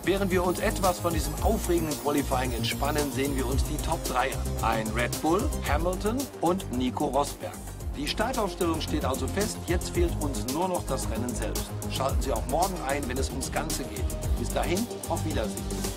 Während wir uns etwas von diesem aufregenden Qualifying entspannen, sehen wir uns die Top 3 an. Ein Red Bull, Hamilton und Nico Rosberg. Die Startaufstellung steht also fest, jetzt fehlt uns nur noch das Rennen selbst. Schalten Sie auch morgen ein, wenn es ums Ganze geht. Bis dahin, auf Wiedersehen.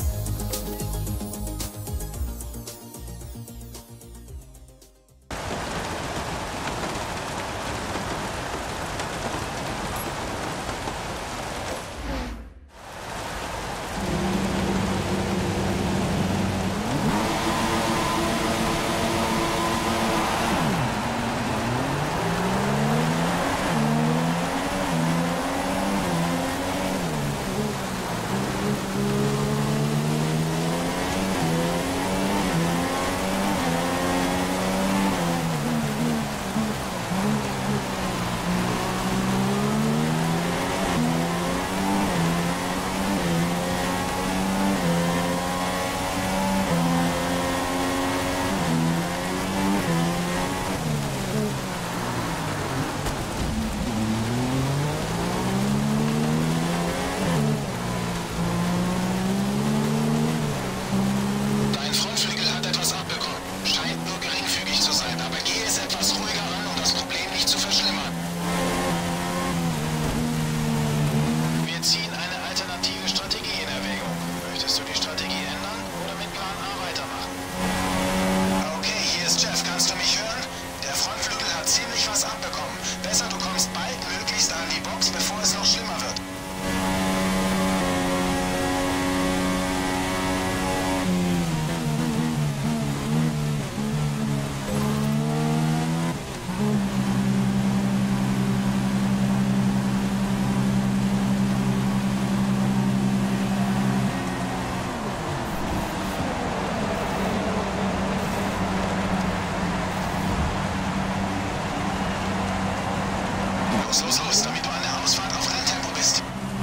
Los, damit du an der Ausfahrt auf Renntempo bist.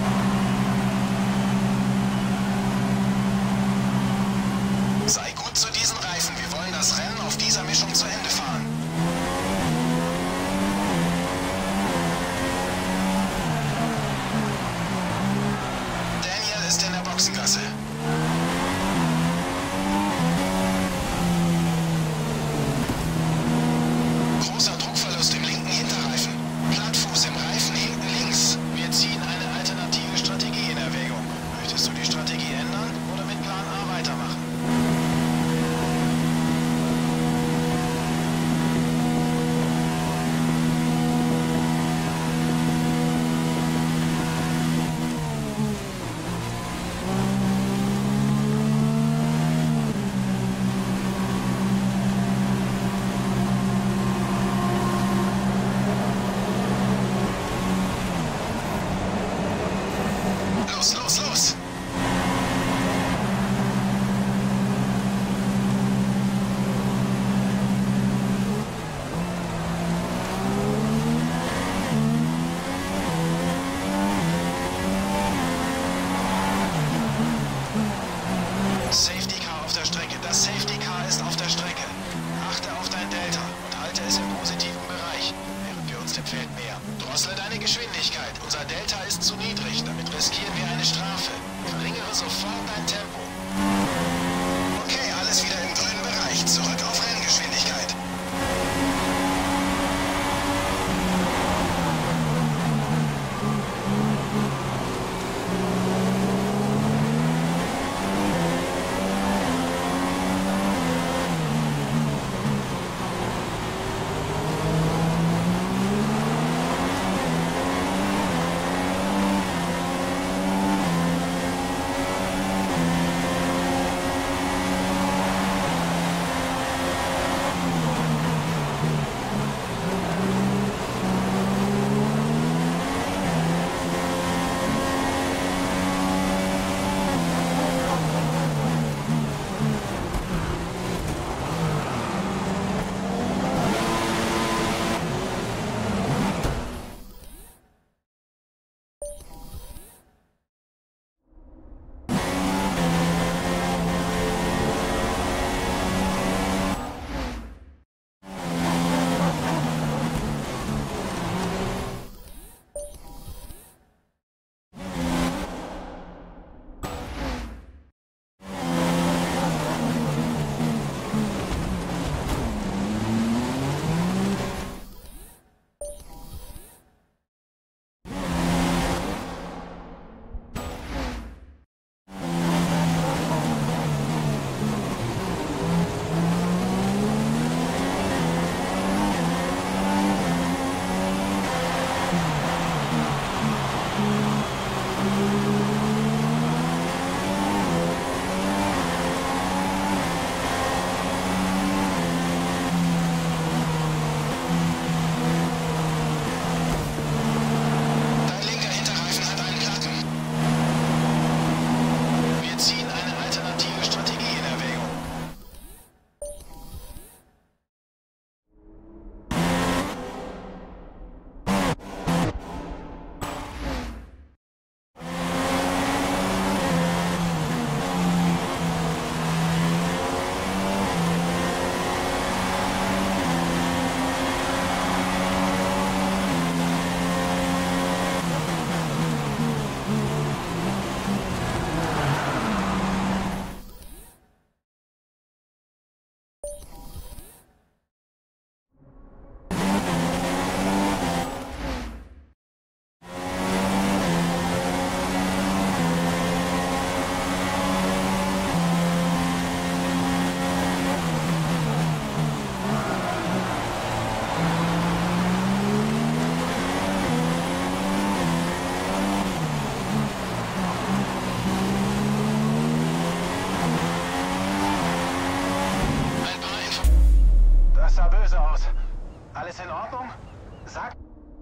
Sei gut zu diesen Reifen. Wir wollen das Rennen auf dieser Mischung zu Ende fahren. Daniel ist in der Boxengasse. Großer Druckverlust im linken Hinterreifen. Plattfuß im Reifen hinten links. Wir ziehen eine alternative Strategie in Erwägung. Möchtest du die Strategie ändern oder mit Plan A weitermachen? Los! Safety Car auf der Strecke. Das Safety Car ist auf der Strecke. Achte auf dein Delta und halte es im positiven Bereich, während wir uns dem Feld nähern. Drossle deine Geschwindigkeit. Unser Delta ist zu niedrig, damit riskieren wir eine Strafe. Sag...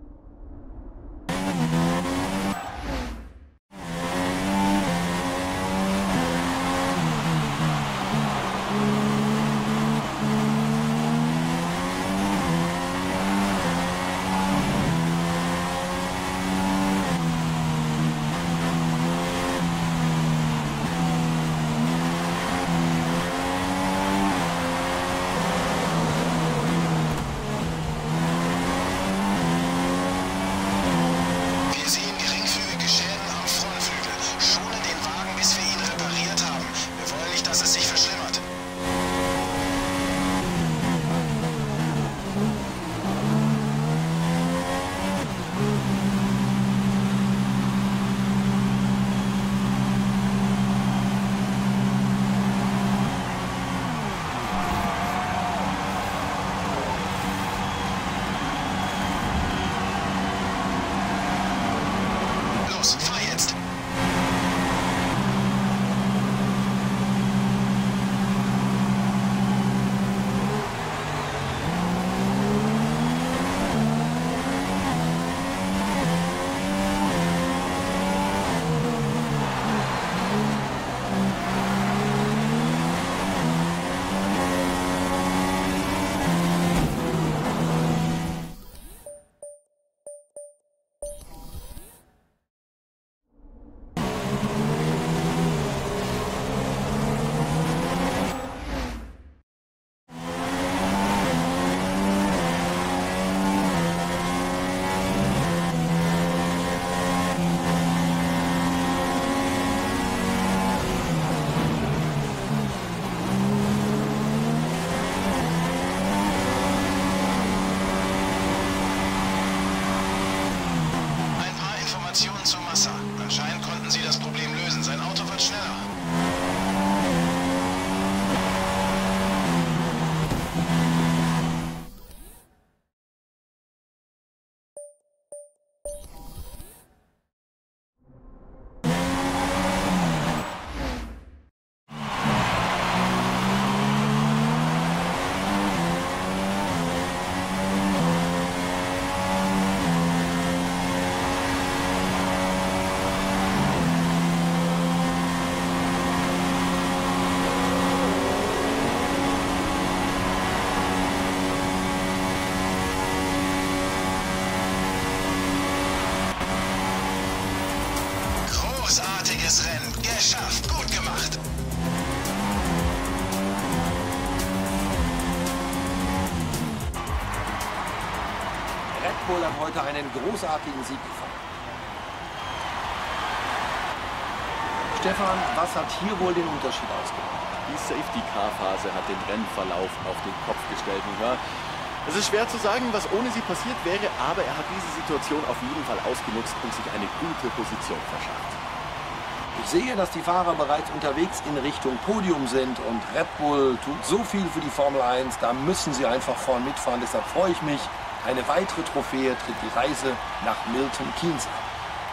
Zu Massa. Anscheinend konnten sie das Problem lösen. Sein Auto wird schneller. Großartiges Rennen. Geschafft. Gut gemacht. Red Bull hat heute einen großartigen Sieg gefeiert. Stefan, was hat hier wohl den Unterschied ausgemacht? Die Safety-Car-Phase hat den Rennverlauf auf den Kopf gestellt. Ja. Es ist schwer zu sagen, was ohne sie passiert wäre, aber er hat diese Situation auf jeden Fall ausgenutzt und sich eine gute Position verschafft. Ich sehe, dass die Fahrer bereits unterwegs in Richtung Podium sind und Red Bull tut so viel für die Formel 1, da müssen sie einfach vorn mitfahren. Deshalb freue ich mich. Eine weitere Trophäe tritt die Reise nach Milton Keynes an.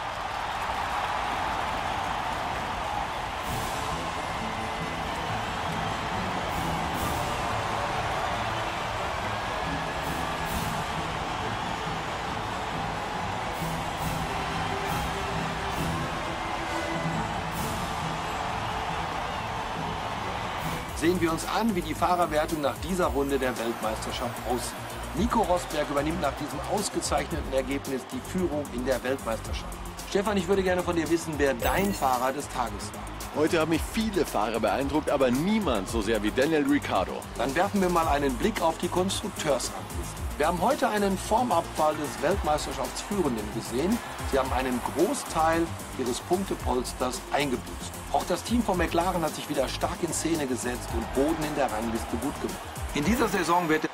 Sehen wir uns an, wie die Fahrerwertung nach dieser Runde der Weltmeisterschaft aussieht. Nico Rosberg übernimmt nach diesem ausgezeichneten Ergebnis die Führung in der Weltmeisterschaft. Stefan, ich würde gerne von dir wissen, wer dein Fahrer des Tages war. Heute haben mich viele Fahrer beeindruckt, aber niemand so sehr wie Daniel Ricciardo. Dann werfen wir mal einen Blick auf die Konstrukteursrangliste. Wir haben heute einen Formabfall des Weltmeisterschaftsführenden gesehen. Sie haben einen Großteil ihres Punktepolsters eingebüßt. Auch das Team von McLaren hat sich wieder stark in Szene gesetzt und Boden in der Rangliste gut gemacht. In dieser Saison wird